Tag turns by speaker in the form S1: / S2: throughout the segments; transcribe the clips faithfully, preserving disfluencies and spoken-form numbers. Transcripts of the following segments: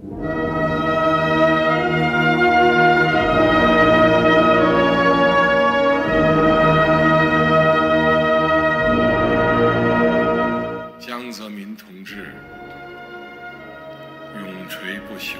S1: 江泽民同志永垂不朽。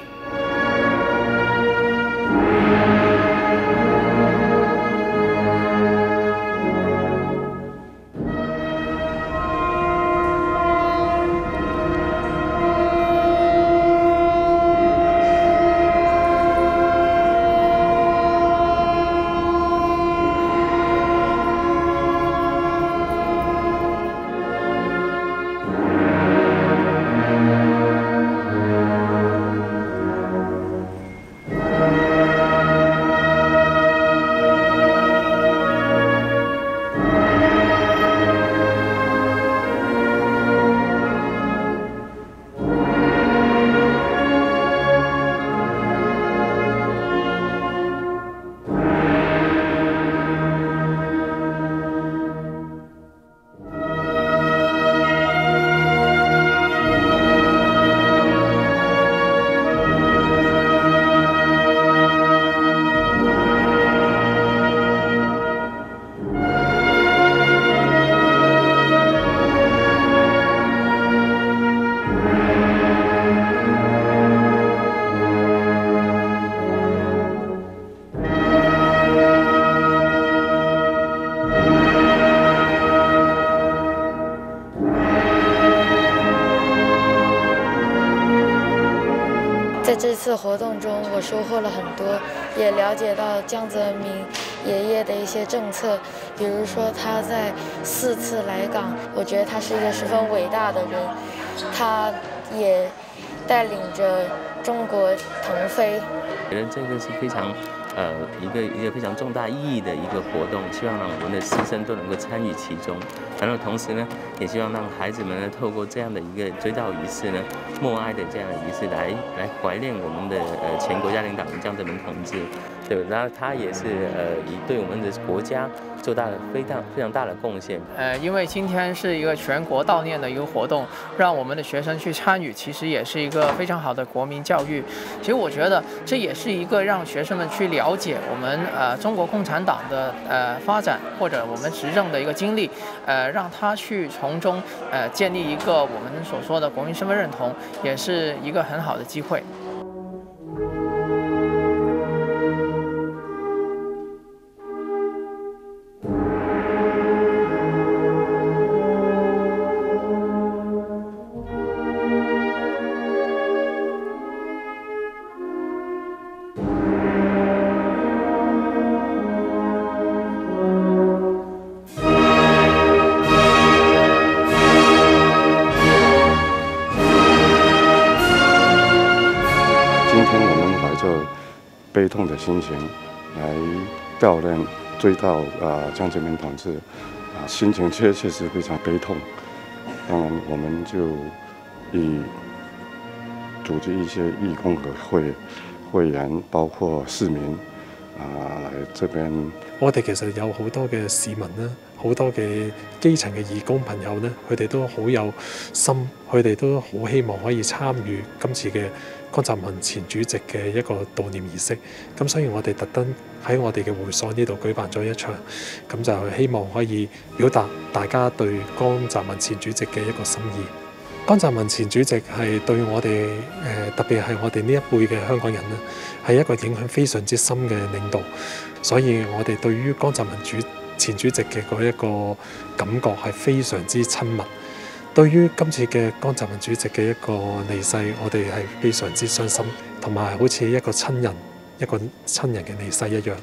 S2: 在这次活动中，我收获了很多，也了解到江泽民爷爷的一些政策，比如说他在四次来港，我觉得他是一个十分伟大的人，他也带领着中国腾飞。
S3: 觉得这个是非常。 呃，一个一个非常重大意义的一个活动，希望让我们的师生都能够参与其中。然后同时呢，也希望让孩子们呢，透过这样的一个追悼仪式呢，默哀的这样的仪式来来怀念我们的呃前国家领导人江泽民同志。对，然后他也是呃以对我们的国家做大了非常非常大的贡献。
S4: 呃，因为今天是一个全国悼念的一个活动，让我们的学生去参与，其实也是一个非常好的国民教育。其实我觉得这也是一个让学生们去了解我们呃中国共产党的呃发展或者我们执政的一个经历，呃，让他去从中呃建立一个我们所说的国民身份认同，也是一个很好的机会。
S5: 悲痛的心情来悼念、追悼啊江泽民同志啊，心情确确实非常悲痛。当然，我们就以组织一些义工的会会员，包括市民啊嚟這邊。
S6: 我哋其實有好多嘅市民啦，好多嘅基層嘅義工朋友咧，佢哋都好有心，佢哋都好希望可以參與今次嘅江澤民前主席嘅一個悼念儀式。咁所以我哋特登喺我哋嘅會所呢度舉辦咗一場，咁就希望可以表達大家對江澤民前主席嘅一個心意。江澤民前主席係對我哋誒、呃、特別係我哋呢一輩嘅香港人咧，係一個影響非常之深嘅領導，所以我哋對於江澤民主前主席嘅嗰一個感覺係非常之親密。對於今次嘅江澤民主席嘅一個離世，我哋係非常之傷心，同埋好似一個親人一個親人嘅離世一樣。